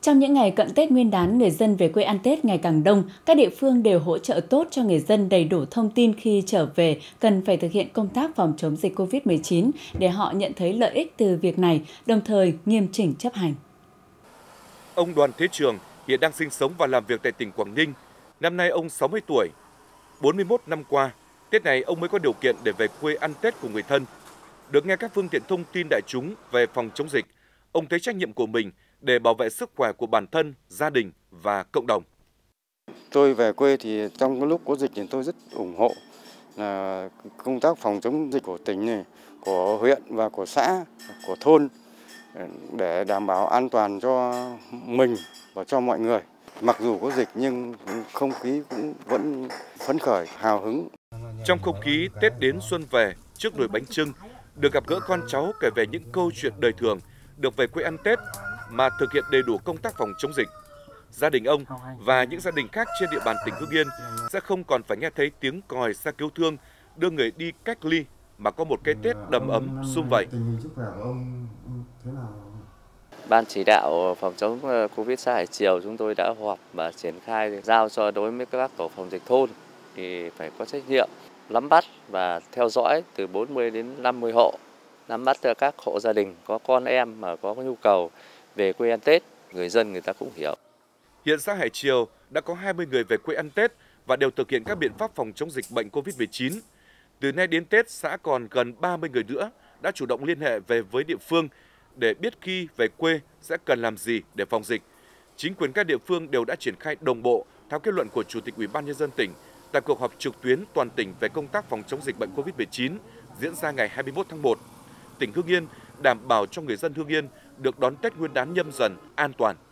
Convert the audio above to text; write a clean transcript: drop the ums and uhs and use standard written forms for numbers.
Trong những ngày cận Tết Nguyên đán, người dân về quê ăn Tết ngày càng đông, các địa phương đều hỗ trợ tốt cho người dân đầy đủ thông tin khi trở về cần phải thực hiện công tác phòng chống dịch COVID-19 để họ nhận thấy lợi ích từ việc này, đồng thời nghiêm chỉnh chấp hành. Ông Đoàn Thế Trường hiện đang sinh sống và làm việc tại tỉnh Quảng Ninh. Năm nay ông 60 tuổi. 41 năm qua, Tết này ông mới có điều kiện để về quê ăn Tết cùng người thân. Được nghe các phương tiện thông tin đại chúng về phòng chống dịch, ông thấy trách nhiệm của mình để bảo vệ sức khỏe của bản thân, gia đình và cộng đồng. Tôi về quê thì trong cái lúc có dịch thì tôi rất ủng hộ là công tác phòng chống dịch của tỉnh này, của huyện và của xã, của thôn để đảm bảo an toàn cho mình và cho mọi người. Mặc dù có dịch nhưng không khí cũng vẫn phấn khởi, hào hứng. Trong không khí Tết đến xuân về, trước nồi bánh chưng, được gặp gỡ con cháu kể về những câu chuyện đời thường, được về quê ăn Tết mà thực hiện đầy đủ công tác phòng chống dịch. Gia đình ông và những gia đình khác trên địa bàn tỉnh Hưng Yên sẽ không còn phải nghe thấy tiếng còi xe cứu thương đưa người đi cách ly mà có một cái Tết đầm ấm sum vầy. Ban chỉ đạo phòng chống Covid xã Hải Triều chúng tôi đã họp và triển khai giao cho đối với các tổ phòng dịch thôn thì phải có trách nhiệm nắm bắt và theo dõi từ 40 đến 50 hộ, nắm bắt các hộ gia đình có con em mà có nhu cầu về quê ăn Tết, người dân người ta cũng hiểu. Hiện xã Hải Triều đã có 20 người về quê ăn Tết và đều thực hiện các biện pháp phòng chống dịch bệnh Covid-19. Từ nay đến Tết, xã còn gần 30 người nữa đã chủ động liên hệ về với địa phương để biết khi về quê sẽ cần làm gì để phòng dịch. Chính quyền các địa phương đều đã triển khai đồng bộ theo kết luận của Chủ tịch Ủy ban Nhân dân tỉnh tại cuộc họp trực tuyến toàn tỉnh về công tác phòng chống dịch bệnh Covid-19 diễn ra ngày 21 tháng 1. Tỉnh Hưng Yên đảm bảo cho người dân Hưng Yên được đón Tết Nguyên đán Nhâm Dần an toàn,